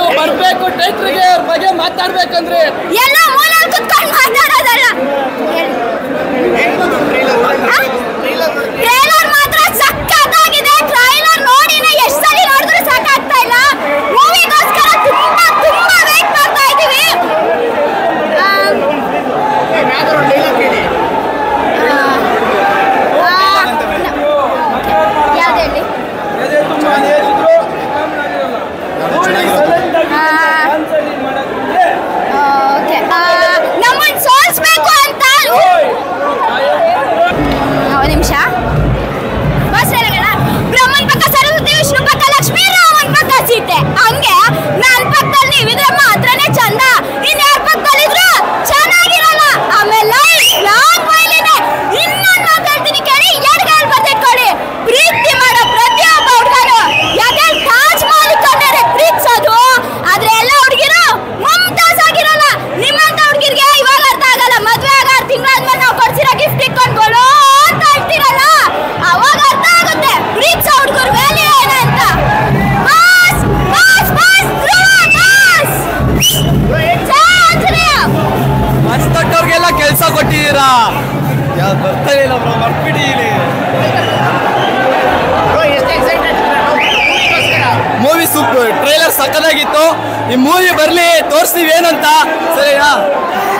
ಬರ್ಬೇಕು ಟೈಟ್ರಿಗೆ ಅವ್ರ ಬಗ್ಗೆ ಮಾತಾಡ್ಬೇಕಂದ್ರೆ ಎಲ್ಲ ಮೂಲೆಯಲ್ಲಿ ಕುತ್ಕೊಂಡು ಮಾತಾಡೋದಲ್ಲ. ಟ್ರೈಲರ್ ಮಾತ್ರ ಸಕ್ಕತ್ತಾಗಿದೆ. ಟ್ರೈಲರ್ ನೋಡಿನೇ ಎಷ್ಟು ಸಲ ನೋಡಿದ್ರು ಸಾಕಾಗ್ತಾ ಇಲ್ಲ. ಮೂವಿಗೋಸ್ಕರ ತುಂಬಾ ತುಂಬಾ ವೇಟ್ ಮಾಡ್ತಾ ಇದೀವಿ. ಯಾವ್ದು ಹೇಳಿ? ನಮ್ಮನ್ನ ಸೋಲ್ಸ್ಬೇಕು ಅಂತ ಒಂದು ನಿಮಿಷ. ಬಸ್ ಬ್ರಹ್ಮನ್ ಪಕ್ಕ ಸರಸ್ವತಿ, ವಿಷ್ಣು ಪಕ್ಕ ಲಕ್ಷ್ಮೀ, ರಾಮನ್ ಪಕ್ಕ ಸೀತೆ. ಹಂಗೆ ನಾನ್ ಪಕ್ಕದಲ್ಲಿ ನೀವಿದ್ರೆ ಮಾತ್ರನೇ ಚಂದ. ಇನ್ಯಾರ ಪಕ್ಕದಲ್ಲಿದ್ರು ಚೆನ್ನಾಗಿರಲ್ಲ. ಆಮೇಲೆ ಲಾಂಗ್ ವೈಲಿದೆ. ಇನ್ನೊಂದು ಮಾತಾಡ್ತೀನಿ ಕೇಳಿ. ಎಡಗೈಲಿ ಬದಿಟ್ಕೊಳ್ಳಿ. ಪ್ರೀತಿ ಮಾಡೋ ಪ್ರತಿಯೊಬ್ಬ ಹುಡುಗನು ಯಾಕೆ ತಾಜ್ ಮಹಲ್ ಕಂಡರೆ ಪ್ರೀತಿಸೋದು. ಆದ್ರೆ ಎಲ್ಲ ಹುಡುಗಿರು ಮಮತಾಜ್ ಆಗಿರಲ್ಲ. ನಿಮ್ಮಂತ ಹುಡುಗಿರ್ಗೆ ಇವಾಗ ಅರ್ಥ ಆಗಲ್ಲ. ಮದ್ವೆ ಆಗ 6 ತಿಂಗಳಾದ್ಮೇಲೆ ನಾವು ಕೊಡ್ಸಿರೋ ಗಿಫ್ಟ್ ಇಟ್ಕೊಂಡ್ಕೊಳ್ಳೋ ಅಂತ ಹೇಳ್ತೀರಲ್ಲ, ಅವಾಗ ಅರ್ಥ ಆಗುತ್ತೆ ಪ್ರೀತಿಸೋ ಹುಡುಗರು ವ್ಯಾಲ್ಯೂ ಏನಂತ. ಬಾಸ್ ಬಾಸ್ ಬಾಸ್ ಬಾಸ್ ಮಸ್ತಟ್ಟವ್ರಿಗೆಲ್ಲ ಕೆಲಸ ಕೊಟ್ಟಿದ್ದೀರಾ. ಯಾವ್ದು ಬರ್ತಾ ಇಲ್ಲ ಬ್ರೋ, ಮರ್ಬಿಡಿ. ಮೂವಿ ಸೂಪರ್, ಟ್ರೈಲರ್ ಸಕ್ಕದಾಗಿತ್ತು. ಈ ಮೂವಿ ಬರ್ಲಿ, ತೋರಿಸ್ತೀವಿ ಏನಂತ. ಸರಿನಾ?